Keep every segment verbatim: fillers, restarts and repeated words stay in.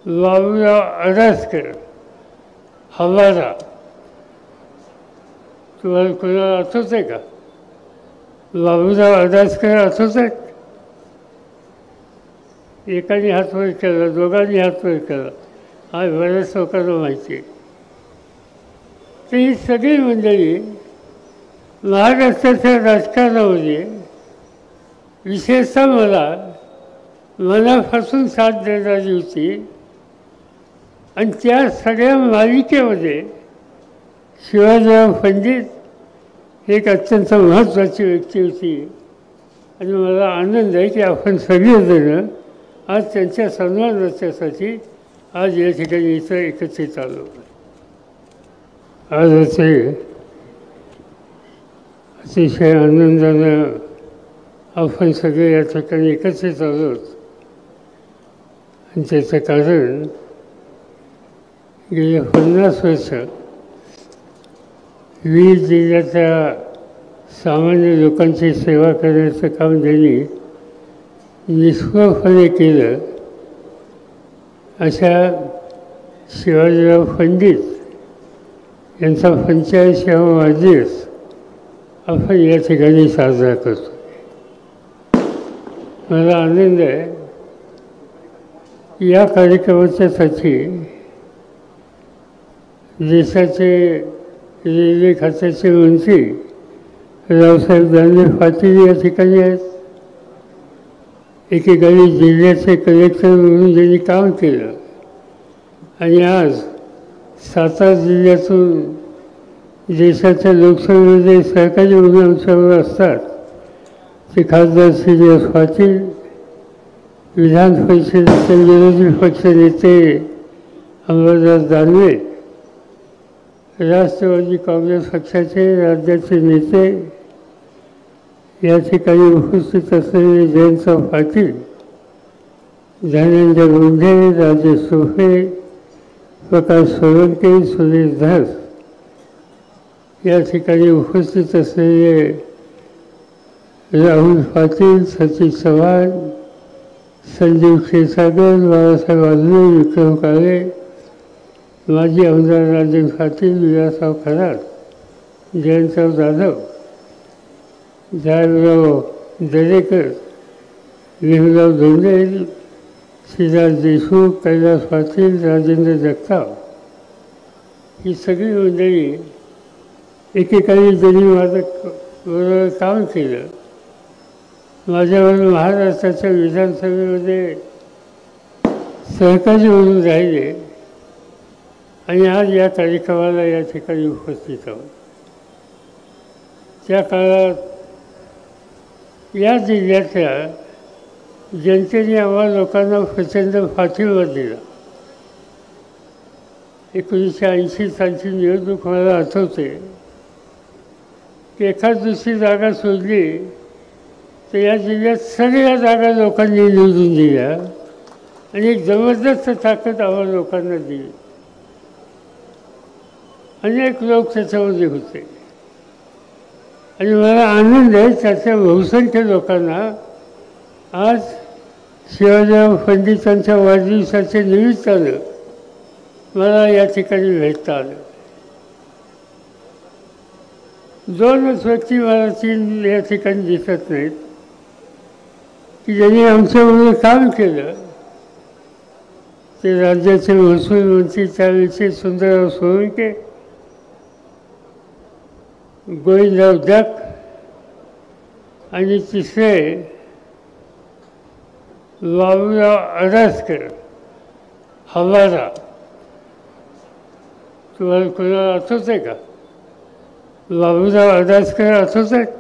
बाबूराव अडासकर हवारा, तुम्हाला कोणाला आठवत आहे का? बाबूराव अडासकर आठवत आहेत? एकाने हात वर केला, दोघांनी हात वर केला, आज बऱ्याच लोकांना माहिती आहे. तर ही सगळी मंडळी महाराष्ट्राच्या राजकारणामध्ये विशेषतः मला मनापासून साथ देणारी होती. आणि त्या सगळ्या मालिकेमध्ये शिवाजीराव पंडित एक अत्यंत महत्त्वाची व्यक्ती होती. आणि मला आनंद आहे की आपण सगळेजण आज त्यांच्या सन्मानाच्यासाठी आज या ठिकाणी इथं एकत्रित आलो. आज असे अतिशय आनंदानं आपण सगळे या ठिकाणी एकत्रित आलो. आणि त्याचं कारण गेल्या पन्नास वर्ष वीज जिल्ह्याच्या सामान्य लोकांची सेवा करण्याचं काम त्यांनी निष्फळपणे केलं. अशा शिवाजीराव पंडित यांचा पंच्याऐंशीवा वाढदिवस आपण या ठिकाणी साजरा करतो. मला आनंद आहे या कार्यक्रमाच्यासाठी देशाचे रेल्वे खात्याचे मंत्री रावसाहेब दानवे पाटील या ठिकाणी आहेत. एकेकाळी जिल्ह्याचे कलेक्टर म्हणून त्यांनी काम केलं आणि आज सातारा जिल्ह्यातून देशाच्या लोकसभेमध्ये सहकारी म्हणून आमच्यावर असतात ते खासदार श्रीनिवास पाटील, विधान परिषदेचे विरोधी पक्षनेते अंबादास दानवे, राष्ट्रवादी काँग्रेस पक्षाचे राज्याचे नेते या ठिकाणी उपस्थित असलेले जयंतराव पाटील, धनंजय मुंडे, राजेश सोफे, प्रकाश सोळंके, सुरेश धस या ठिकाणी उपस्थित असलेले राहुल पाटील, सचिन चव्हाण, संजीव क्षीरसागर, बाळासाहेब आजले, विक्रम काळे, माजी आमदार राजन पाटील, विलासराव खरात, जयंतराव जाधव, जायराव दरेकर, भीमराव धोंडे, श्रीराज देशमुख, कैलास पाटील, राजेंद्र जगताप ही सगळी मंडळी एकेकाळी ज्यांनी माझं बरोबर काम केलं, माझ्याबरोबर महाराष्ट्राच्या विधानसभेमध्ये सहकारी म्हणून राहिले आणि आज या कार्यक्रमाला या ठिकाणी उपस्थित आहोत. त्या काळात या जिल्ह्याच्या जनतेने आम्हा लोकांना प्रचंड पाठिंबा दिला. एकोणीसशे ऐंशी सालची निवडणूक मला आठवते की एखाद दुसरी जागा सोडली तर या जिल्ह्यात सगळ्या जागा लोकांनी निवडून दिल्या आणि एक जबरदस्त ताकद आम्हा लोकांना दिली. अनेक लोक त्याच्यामध्ये होते आणि मला आनंद आहे त्याच्या बहुसंख्य लोकांना आज शिवाजीराव पंडितांच्या वाढदिवसाच्या निमित्तानं मला या ठिकाणी भेटता आलं. दोनच व्यक्ती मला तीन या ठिकाणी दिसत नाहीत की ज्यांनी आमच्याबरोबर काम केलं. ते राज्याचे महसूल मंत्री त्यावेळेचे सुंदरराव सोळंके, गोविंदराव जग आणि तिसरे बाबूराव अडासकर हवारा. तुम्हाला कोणाला आठवत आहे का? बाबूराव अडासकर आठवत आहेत?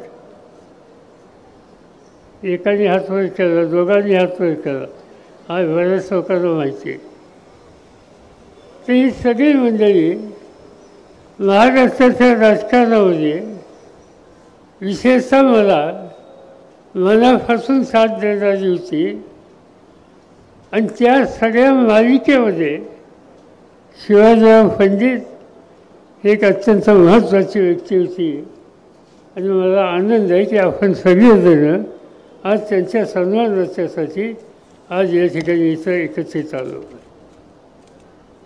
एकाने हात वर केला, दोघांनी हात वर केला, आज बऱ्याच लोकांना माहिती आहे. तर ही सगळी मंडळी महाराष्ट्राच्या राजकारणामध्ये विशेषतः मला मनापासून साथ देणारी होती. आणि त्या सगळ्या मालिकेमध्ये शिवाजीराव पंडित एक अत्यंत महत्त्वाची व्यक्ती होती. आणि मला आनंद आहे की आपण सगळेजण आज त्यांच्या सन्मानाच्यासाठी आज या ठिकाणी इथं एकत्रित आलो.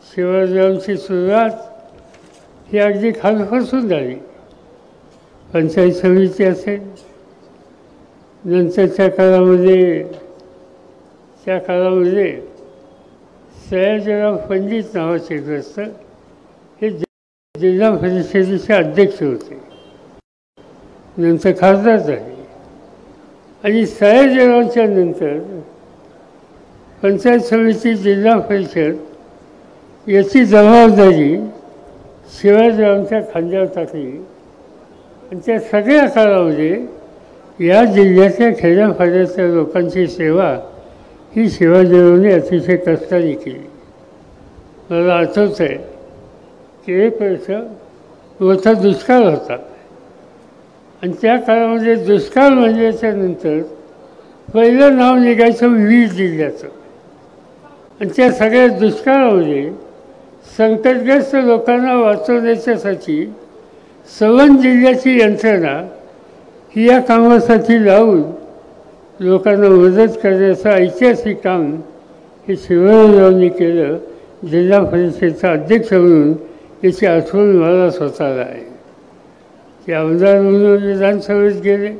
शिवाजीरावांची सुरुवात ही अगदी खालपासून झाली. पंचायत समिती असेल, नंतरच्या काळामध्ये त्या काळामध्ये सयाजीराव पंडित नावाचे ग्रस्त हे जिल्हा परिषदेचे अध्यक्ष होते, नंतर खासदार झाले. आणि सयाजीरावांच्या नंतर पंचायत समिती, जिल्हा परिषद याची जबाबदारी शिवाजीरावांच्या खांद्यावर टाकली. आणि त्या सगळ्या काळामध्ये या जिल्ह्यातल्या खेड्यापाड्याच्या लोकांची सेवा ही शिवाजीरावांनी अतिशय कष्टाने केली. मला आठवतं आहे की एक वर्ष मोठा दुष्काळ होता आणि त्या काळामध्ये दुष्काळ म्हणल्याच्या नंतर पहिलं नाव निघायचं वीज जिल्ह्याचं. आणि त्या सगळ्या दुष्काळामध्ये संकटग्रस्त लोकांना वाचवण्याच्यासाठी सवन जिल्ह्याची यंत्रणा ही या कामासाठी लावून लोकांना मदत करण्याचं ऐतिहासिक काम हे शिवाजीरावांनी केलं. जिल्हा परिषदेचा अध्यक्ष म्हणून याची आठवण मला स्वतःला आहे. ते आमदार म्हणून विधानसभेत गेले,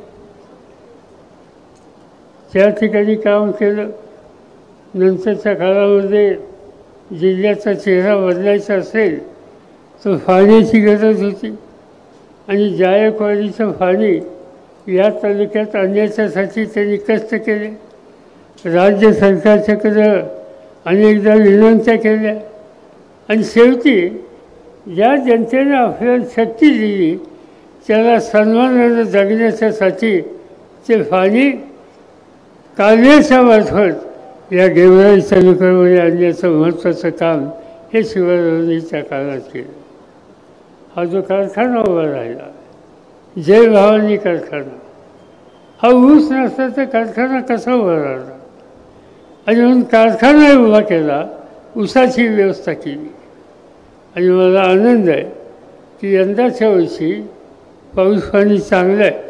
त्या ठिकाणी काम केलं. नंतरच्या काळामध्ये जिल्ह्याचा चेहरा बदलायचा असेल तर पाण्याची गरज होती आणि जायकवाडीचं पाणी या तालुक्यात आणण्याच्यासाठी त्यांनी कष्ट केले. राज्य सरकारच्याकडं अनेकदा विनंत्या केल्या आणि शेवटी ज्या जनतेने आपल्याला शक्ती दिली त्याला सन्मानानं जगण्याच्यासाठी ते पाणी कालव्याच्या मार्फत या गेवराई तालुक्यामध्ये आणण्याचं महत्त्वाचं काम हे शिवाजीरावांनी त्या काळात केलं. हा जो कारखाना उभा राहिला, जय भवानी कारखाना, हा ऊस नसता तर कारखाना कसा उभा राहिला. आणि म्हणून कारखाना उभा केला, ऊसाची व्यवस्था केली. आणि मला आनंद आहे की यंदाच्या वर्षी पाऊस पाणी चांगलं आहे.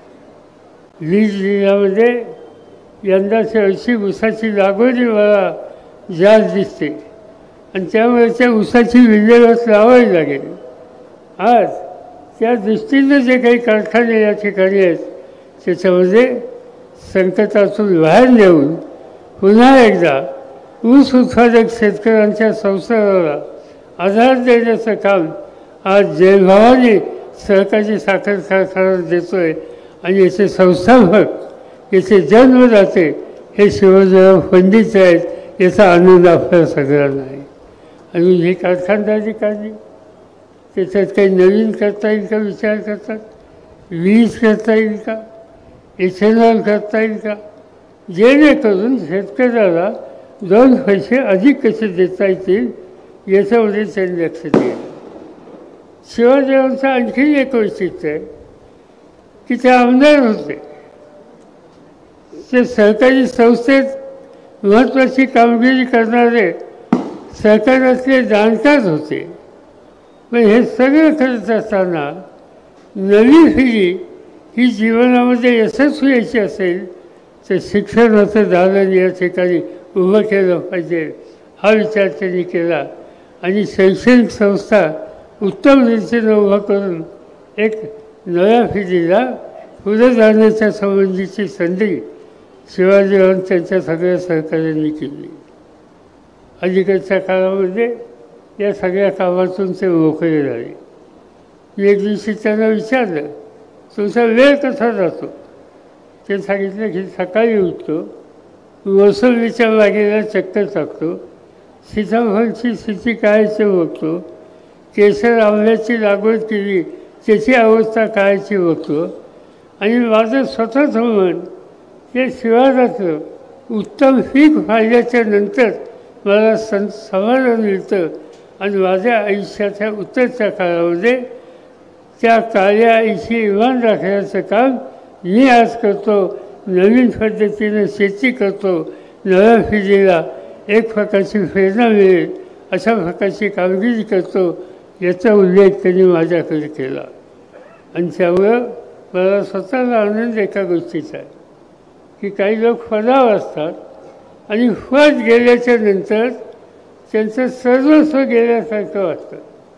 वीज जिल्ह्यामध्ये यंदाच्या वर्षी ऊसाची लागवडी मला जास्त दिसते आणि त्यामुळे त्या ऊसाची विल्हेवाट लावावी लागेल. आज त्या दृष्टीनं जे काही कारखाने या ठिकाणी आहेत त्याच्यामध्ये संकटातून बाहेर नेऊन पुन्हा एकदा ऊस उत्पादक शेतकऱ्यांच्या संसाराला आधार देण्याचं काम आज जय भवानी सहकारी साखर कारखाना देतो आहे. आणि याचे संस्थापक, याचे जन्मदाते हे शिवाजीराव पंडित आहेत. याचा आनंद आपल्या सगळ्यांना आहे. आणि ही कारखानदारी काढली, त्याच्यात काही नवीन करता येईल का विचार करतात. वीज करता येईल का, इथेनॉल करता येईल का, जेणेकरून शेतकऱ्याला दोन पैसे अधिक कसे देता येतील याच्यामध्ये त्यांनी लक्ष दिलं. शिवाजीरावांचं आणखी एक वैशिष्ट्य आहे की ते आमदार होते, ते सहकारी संस्थेत महत्त्वाची कामगिरी करणारे सरकारातले जाणकार होते. पण हे सगळं करत असताना नवी पिढी ही जीवनामध्ये यशस्वी यायची असेल तर शिक्षणाचं दालन या ठिकाणी उभं केलं पाहिजे हा विचार त्यांनी केला. आणि शैक्षणिक संस्था उत्तम रीतीनं उभं करून एक नव्या पिढीला पुढे जाण्याच्या संबंधीची संधी शिवाजीराव त्यांच्या सगळ्या सहकार्यांनी केली. अलीकडच्या काळामध्ये या सगळ्या कामातून ते मोकळे झाले. मी एक दिवशी त्यांना विचारलं, तुमचा वेळ कसा जातो. ते सांगितलं की सकाळी उठतो, मोसंबीच्या बागेला चक्कर टाकतो, सीताफळची स्थिती काय ते बघतो, केसर आंब्याची लागवड केली त्याची अवस्था कायची बघतो. आणि माझं स्वतःचं मन ते शिवारातलं उत्तम पीक फायद्याच्या नंतर मला सं समाधान मिळतं. आणि माझ्या आयुष्याच्या उत्तरच्या काळामध्ये त्या काळ्या आईशी इमान राखण्याचं काम मी आज करतो. नवीन पद्धतीनं शेती करतो, नव्या पिढीला एक प्रकारची प्रेरणा मिळेल अशा प्रकारची कामगिरी करतो याचा उल्लेख त्यांनी माझ्याकडे केला. आणि त्यामुळं मला स्वतःला आनंद एका गोष्टीचा आहे की काही लोक फळावर असतात आणि फळ गेल्याच्या नंतर त्यांचं सर्वस्व गेल्यासारखं वाटतं.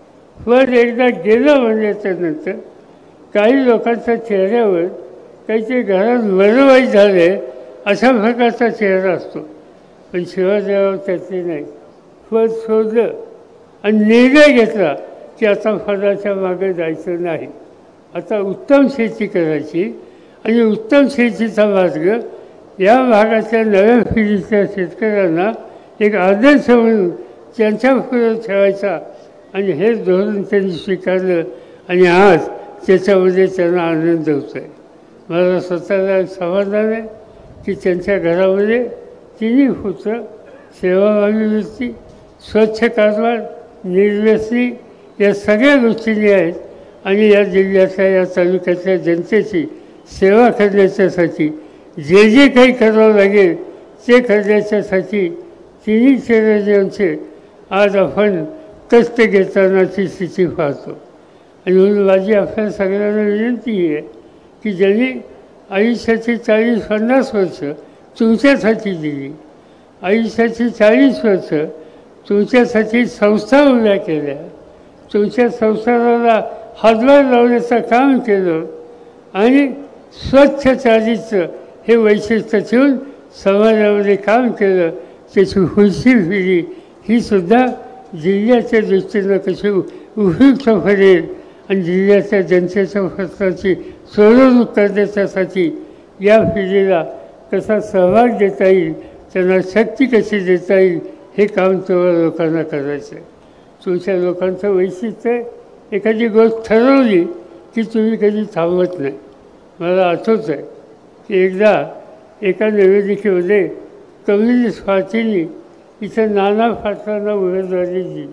पण एकदा गेलं म्हणजे त्यानंतर काही लोकांच्या चेहऱ्यावर काहीतरी घरात वरवाईट झाले अशा प्रकारचा चेहरा असतो. पण शिवाजीराव त्याचे नाही. पद शोधलं आणि निर्णय घेतला की आता पदाच्या मागे जायचं नाही, आता उत्तम शेती करायची. आणि उत्तम शेतीचा मार्ग या भागातल्या नव्या पिढीच्या शेतकऱ्यांना एक आदर्श म्हणून त्यांच्यापुढे ठेवायचा. आणि हे धोरण त्यांनी स्वीकारलं आणि आज त्याच्यामध्ये त्यांना आनंद होतो आहे. मला स्वतःला समाधान आहे की त्यांच्या घरामध्ये तिन्ही पुत्र सेवाभावी वृत्ती, स्वच्छ कारभार, निर्व्यसनी या सगळ्या गोष्टी आहेत. आणि या जिल्ह्यातल्या या तालुक्यातल्या जनतेची सेवा करण्याच्यासाठी जे जे काही करावं लागेल ते करण्याच्यासाठी तिन्ही चिरंजीवांचे आज आपण कष्ट घेतानाची स्थिती पाहतो. आणि म्हणून माझी आपल्या सगळ्यांना विनंती आहे की ज्यांनी आयुष्याची चाळीस पन्नास वर्ष तुमच्यासाठी दिली, आयुष्याची चाळीस वर्ष तुमच्यासाठी संस्था उभ्या केल्या, तुमच्या संसाराला हातभार लावण्याचं काम केलं आणि स्वच्छ चालीचं हे वैशिष्ट्य ठेवून समाजामध्ये काम केलं, त्याची पुढची पिढी ही सुद्धा जिल्ह्याच्या दृष्टीनं कशी उपयुक्त ठरेल आणि जिल्ह्याच्या जनतेच्या प्रश्नाची सोडवणूक करण्याच्यासाठी या पिढीला कसा सहभाग देता येईल, त्यांना शक्ती कशी देता येईल हे काम तेव्हा लोकांना करायचं आहे. तुमच्या लोकांचं वैशिष्ट्य आहे, एखादी गोष्ट ठरवली की तुम्ही कधी थांबत नाही. मला आठवत आहे की एकदा एका निवेदिकेमध्ये कम्युनिस्ट पार्टीने इथं नाना पाटलांना उमेदवारी दिली.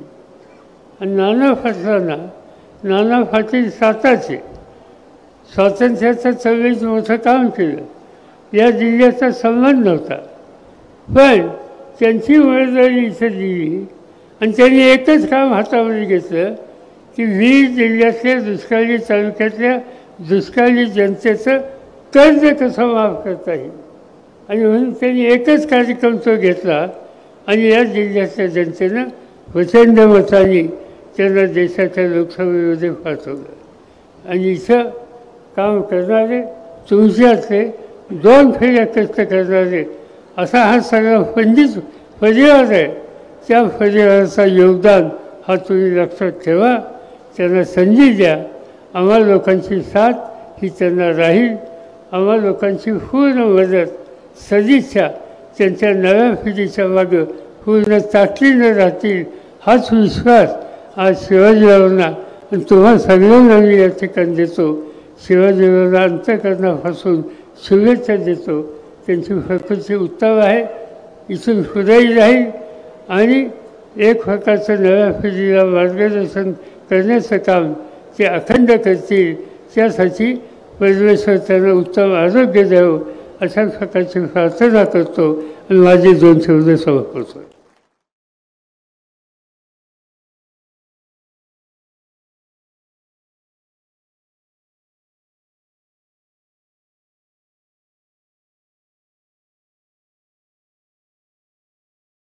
आणि नाना पाटलांना नाना पाटील साताचे स्वातंत्र्याचं चळवळीत मोठं काम केलं, या जिल्ह्याचा संबंध नव्हता. पण त्यांची उमेदवारी इथं दिली आणि त्यांनी एकच काम हातामध्ये घेतलं की वीस जिल्ह्यातल्या दुष्काळी तालुक्यातल्या दुष्काळी जनतेचं कर्ज कसं माफ करता येईल. आणि म्हणून त्यांनी एकच कार्यक्रम तो घेतला आणि या जिल्ह्यातल्या जनतेनं प्रचंड मतांनी त्यांना देशाच्या लोकसभेमध्ये पाठवलं. आणि इथं काम करणारे तुमच्यातले दोन फेऱ्या कष्ट करणारे असा हा सगळा पंडित परिवार आहे. त्या परिवाराचं योगदान हा तुम्ही लक्षात ठेवा, त्यांना संधी द्या. आम्हा लोकांची साथ ही त्यांना राहील. आम्हा लोकांची पूर्ण मदत, सदिच्छा त्यांच्या नव्या पिढीच्या मागं पूर्ण ताकदीनं राहतील हाच विश्वास आज शिवाजीरावांना आणि तुम्हा सगळ्यांना मी या ठिकाणी देतो. शिवाजीरावांना अंतःकरणापासून शुभेच्छा देतो. त्यांची प्रकृती उत्तम आहे, इथून पुढेही राहील आणि एक प्रकारचं नव्या पिढीला मार्गदर्शन करण्याचं काम ते अखंड करतील. त्यासाठी परमेश्वर त्यांना उत्तम आरोग्य द्यावं अशा प्रकारची प्रार्थना करतो आणि माझे दोन शब्द समर्पतो.